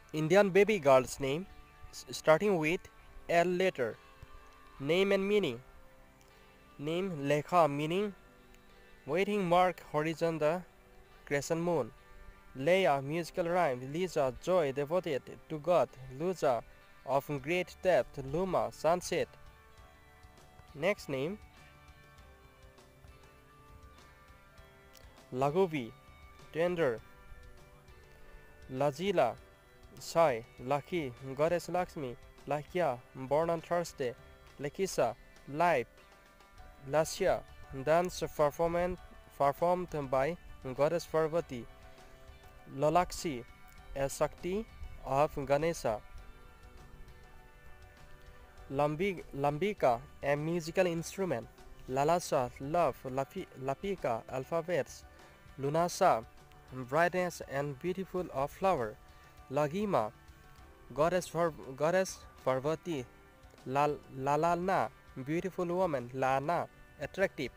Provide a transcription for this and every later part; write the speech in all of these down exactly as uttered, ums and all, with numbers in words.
Indian baby girl's name starting with L letter. Name and meaning. Name Lekha meaning waiting mark horizon the crescent moon. Leia musical rhyme. Lisa joy devoted to God. Luza of great depth. Luma sunset. Next name Lagovi tender. Lajila Sai Lucky Goddess Lakshmi. Lakya born on Thursday. Lekisa life. Lasya dance performance performed by Goddess Parvati. Lolaksi a Shakti of Ganesha. Lambi, Lambika a musical instrument. Lalasa love. Lapi, Lapika alphabets. Lunasa brightness and beautiful of flower. Lagima goddess for goddess Parvati. Lal, Lalana beautiful woman. Lana attractive.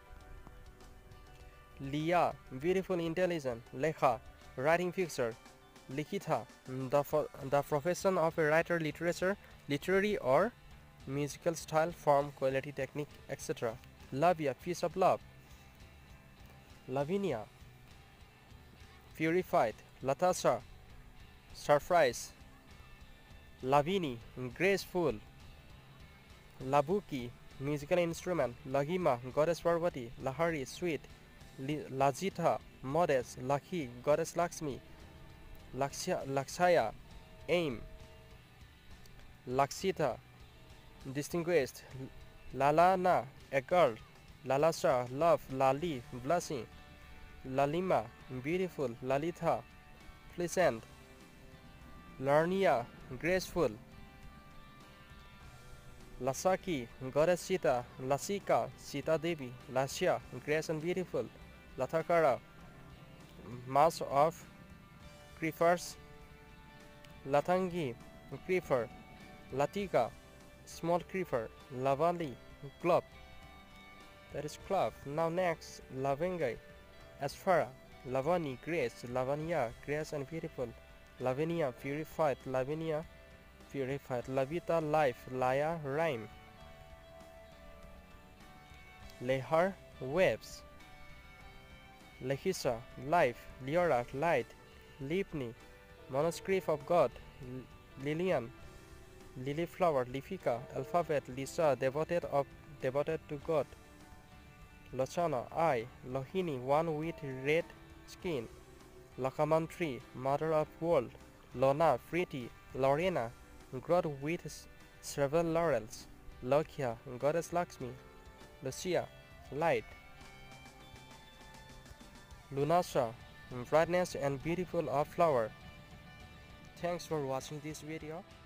Liya beautiful intelligent. Lekha writing fixture. Likitha the, the profession of a writer, literature, literary or musical style, form, quality, technique, et cetera. Lavia piece of love. Lavinia purified. Latasha surprise. Lavini graceful. Labuki musical instrument. Lagima goddess Parvati. Lahari sweet. Lajita modest. Lakhi goddess Lakshmi. Lakshya, Lakshaya aim. Lakshita distinguished. Lalana a girl. Lalasha love. Lali blushing. Lalima beautiful. Lalita pleasant. Larnia graceful. Lasaki goddess Sita. Lasika Sita Devi. Lasya grace and beautiful. Latakara mass of creepers. Latangi creeper. Latika small creeper. Lavali club. That is club. Now next Lavengai Asfara. Lavani grace. Lavania grace and beautiful. Lavinia purified. Lavinia purified. Lavita life. Laya rhyme. Lehar waves. Lehisa life. Liora light. Lipni manuscript of God. Lilian lily flower. Lifika alphabet. Lisa devoted of devoted to God. Lochana eye. Lohini one with red skin. Lakamantri mother of world. Lona pretty. Lorena god with several laurels. Lokia goddess Lakshmi. Lucia light. Lunasa brightness and beautiful of flower. Thanks for watching this video.